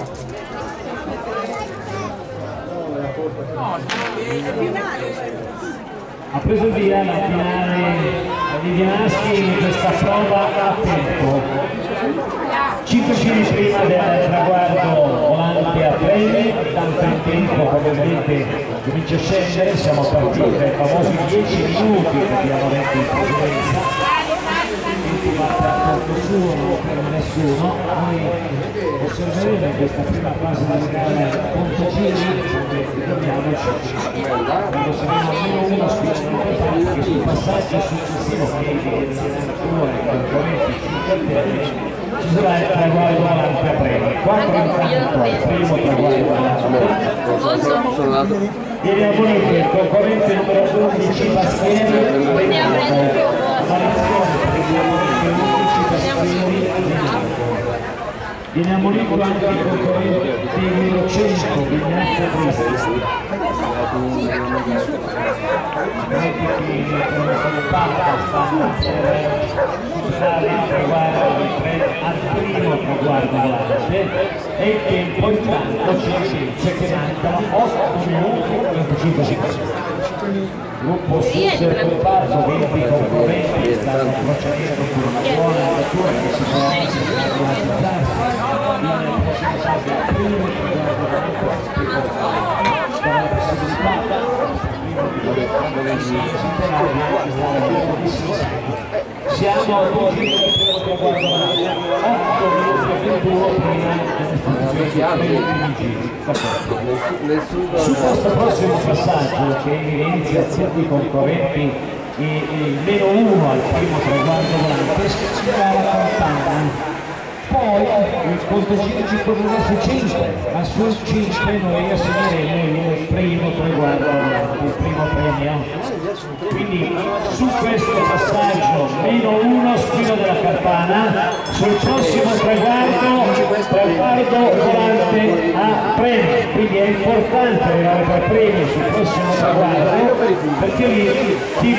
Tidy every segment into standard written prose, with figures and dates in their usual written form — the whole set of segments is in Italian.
Ha preso il via la finale di Vianaschi in questa prova a tempo. 5 giri prima del traguardo volante a premi, tanto il tempo probabilmente comincia a scendere, siamo partiti dai famosi 10 minuti che abbiamo detto in precedenza. Tanto suo, non ferma nessuno. Noi osserveremo in questa prima fase della gara conto giri, ricordiamoci quando saremo almeno uno spicciolo che sul passaggio successivo che evidenzierà ancora i componenti 5 alterne ci sarà il traguardo volante a premi. 4 intanto al primo traguardo volante a premi viene ammonito il concorrente numero 11 Paschieri, viene ammonito anche il concorrente numero 100 Vignazza Cristi. Stanno per superare il traguardo al primo traguardo volante e il tempo intanto ci evidenzia che mancano 8 minuti e 25 secondi. Gruppo sud del comparto, 20 concorrenti stanno procedendo con una buona lettura che si può automatizzarsi nelle prossime fasi al primo la possibilità siamo al primo traguardo 8 minuti e 21 su questo prossimo passaggio che evidenzia sia di concorrenti il meno 1 al primo traguardo volante scriverà la campana. Poi il contagino ci proverà su 5, ma su 5 noi assegneremo il primo traguardo volante, il primo premio. Quindi su questo passaggio meno 1 squillo della campana, sul prossimo traguardo volante a premio. Quindi è importante arrivare per premio sul prossimo traguardo perché lì chi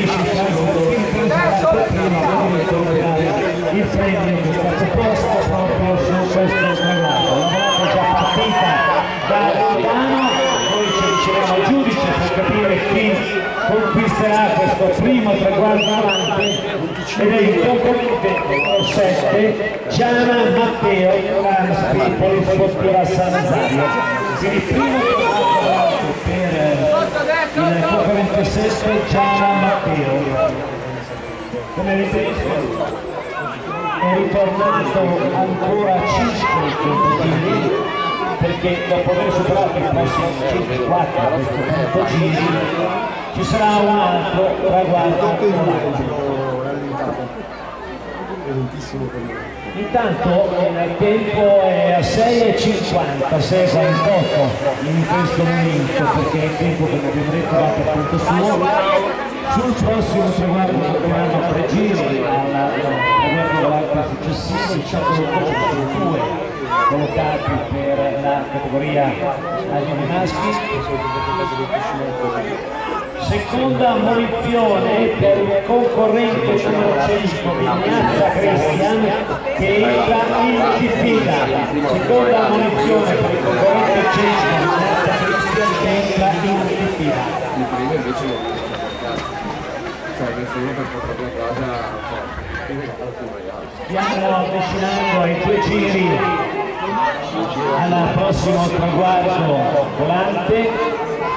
il premio che è stato posto proprio su questo traguardo. La volta già partita da lontano, noi ci avviciniamo al giudice per capire chi conquisterà questo primo traguardo avanti ed è il concorrente numero 7 Giana Matteo Ramspi Polisportiva San Nazario. Quindi primo traguardo avanti per il concorrente 7 Giana Matteo. Come avete visto è ritornato ancora a 5 giri perché dopo aver superato i prossimi 4 a questo punto giri ci sarà un altro traguardo. Intanto il tempo è a 6,50, 6,48 in questo momento perché è il tempo che abbiamo detto va per conto suo. Sul prossimo traguardo saranno 3 giri al traguardo volante successivo, il Ciacolotto sono 2 collocati per la categoria agli maschi. Seconda ammonizione per il concorrente numero 100 Vignazza Cristian che entra in diffida. Seconda ammonizione per il concorrente 100 Vignazza Cristian che entra in diffida. Stiamo avvicinando ai 2 giri al prossimo traguardo volante.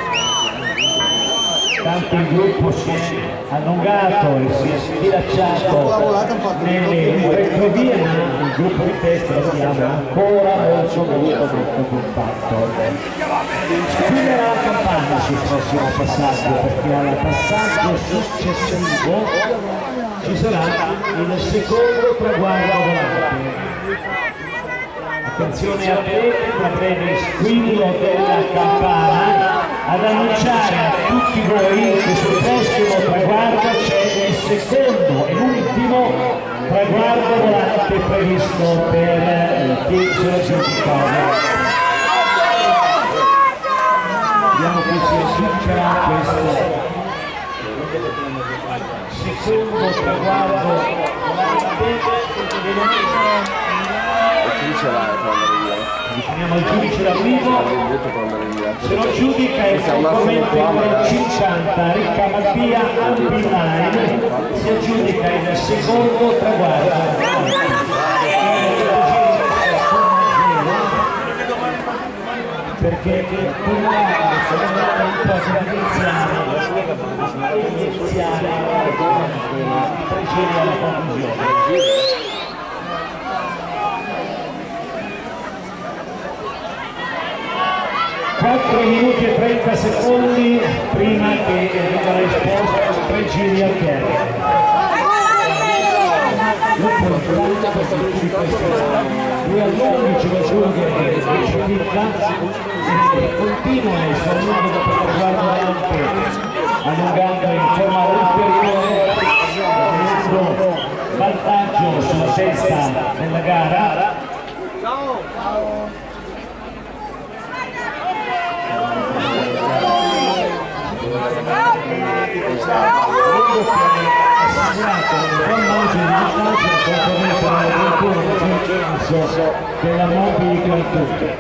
Tanto il gruppo si è allungato e si è sfilacciato nelle retrovie, ma il gruppo di testa lo vediamo ancora molto compatto. Squillerà la campana sul prossimo passaggio perché al passaggio successivo ci sarà il secondo traguardo volante. Attenzione a te, breve squillo della campana ad annunciare a tutti voi che sul prossimo traguardo c'è il secondo e ultimo traguardo volante previsto per chi se lo giudica. Vediamo che si aggiungerà questo secondo traguardo volante. Avviciniamo il giudice d'arrivo, se lo giudica il concorrente numero 50, Ricca Mattia Alpinline, si aggiudica il secondo traguardo. Perché sono andato un po' di iniziare precedere alla conclusione. 4 minuti e 30 secondi prima che venga risposta 3 giri al terra. Lui all'11 lo giudica che continua il suo lungo da poter guardare avanti, allungando in forma ulteriore, avendo vantaggio sulla testa della gara. Della Mobili Calcutta.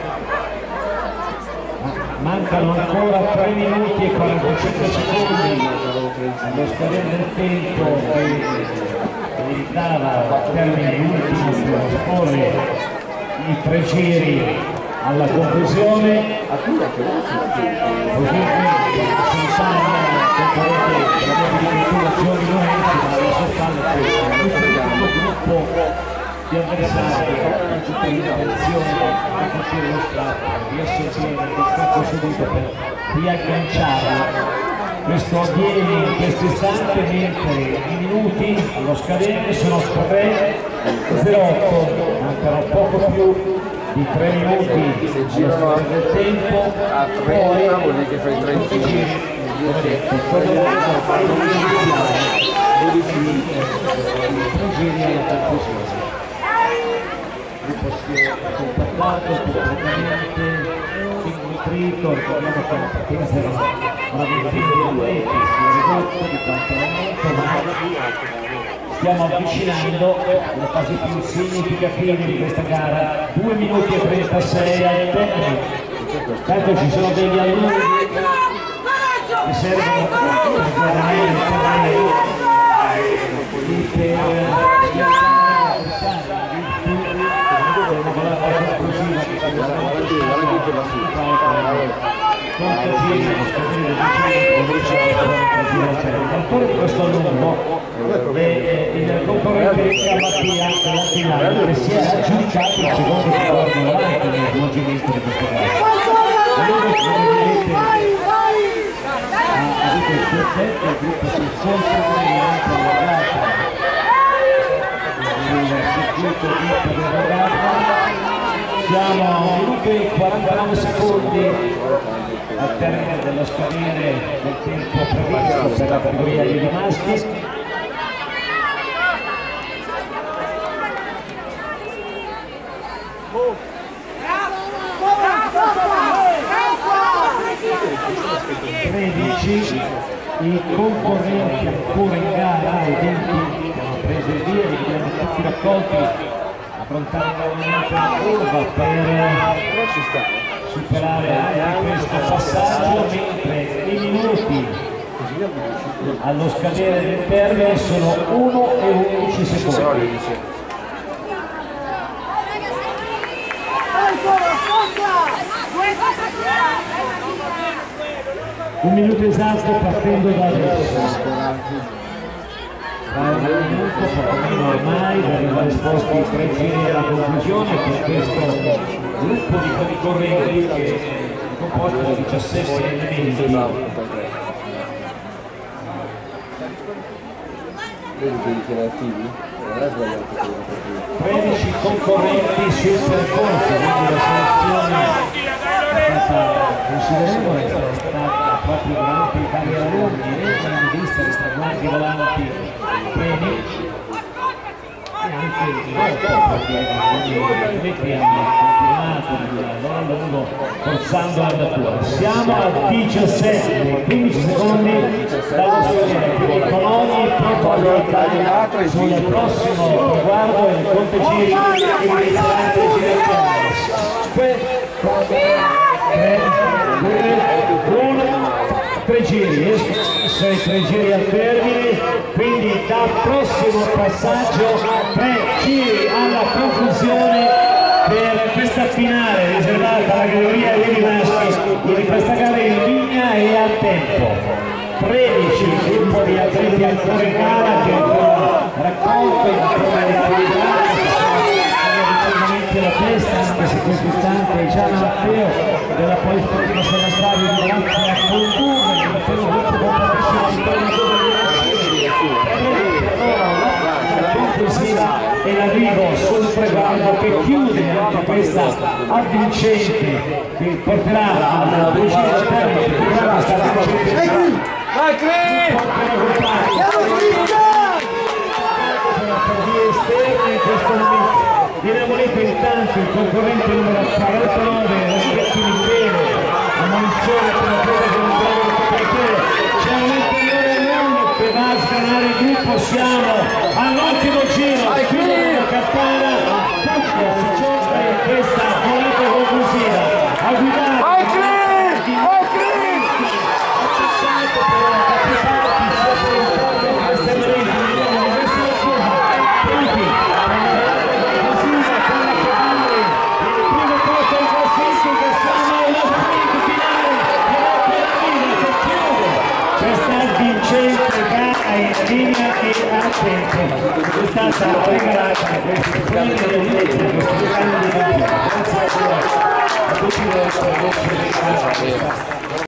Mancano ancora 3 minuti e 45 secondi allo scadere del tempo che evitava al termine ultimo di esporre i 3 giri alla conclusione. Così si sa concorrente della Mobili Giorgi Lorenzi, ma alle sue spalle il gruppo di avversari con tutte le intenzioni di colpire lo strappo, di associare lo strappo subito per riagganciarlo. Questo avviene in questo istante mentre i minuti allo scadere sono 3:08, mancano poco più di 3 minuti allo scadere del tempo, poi tutti i giri, come detto, fanno iniziare 3 giri alla conclusione. Si è compattato completamente, nutrito, ricordiamo che la partenza era una ventina di atleti, si è ridotto di quanto ma stiamo avvicinando la fase più significativa di questa gara, 2 minuti e 36 al termine. Tanto ci sono degli alunni che servono per guadagnare il terreno ancora di questo lungo il concorrente Ricca Mattia della finale che si è aggiudicato il secondo ricordo avanti nel svolgimento di questo caso. Ha avuto il suo effetto, il gruppo si è sempre allargato il circuito di regata. Siamo a 1 minuto e 49 secondi al termine dello scadere del tempo previsto per la categoria dei maschi. I concorrenti ancora in gara, i tempi che hanno preso il via, li abbiamo tutti raccolti, affrontare nuovamente la curva per superare anche questo passaggio, mentre i minuti allo scadere del termine sono 1 e 11 secondi. Un minuto esatto partendo da adesso. Tra un minuto, poco meno ormai, verranno risposti i 3 giri alla conclusione per questo gruppo di concorrenti che è composto da 17 elementi. 13 concorrenti sul percorso, quindi la selezione è stata considerevole, è stata proprio durante i vari alunni e hanno visto le traguardi volanti premi e anche dopo, perché gli atleti hanno continuato nel loro lungo forzando l'andatura. Siamo a 17, 15 secondi dallo scogliere, con ogni probabilità sul prossimo traguardo e il contegiri inizierà a girazione. 3 giri, sono i 3 giri al termine, quindi dal prossimo passaggio 3 giri alla conclusione per questa finale riservata alla categoria allievi maschi di questa gara in linea e a tempo. 13 gruppo di atleti ancora in gara che ancora raccolto in forma equilibrata, la testa, anche se questo istante già Matteo della Polisportiva Senastrario di Lazio a condurre il primo gruppo conclusiva e l'arrivo sul traguardo che chiude anche questa avvincente che porterà alla decisione del termine che chiuderà questa avvincente. Vai per vie esterne in questo momento. Viene ammonito intanto il concorrente numero 49, ragazzi Michele, ammonizione per la presa con un bravo copertore. C'è un ulteriore nome che va a sgranare il gruppo, siamo all'ultimo giro, chiude la campana, tutto si gioca in questa moneta conclusiva. A guidare in linea e a tempo è stata regalata questi premi di questi grandi grazie a tutti voi per averci regalato.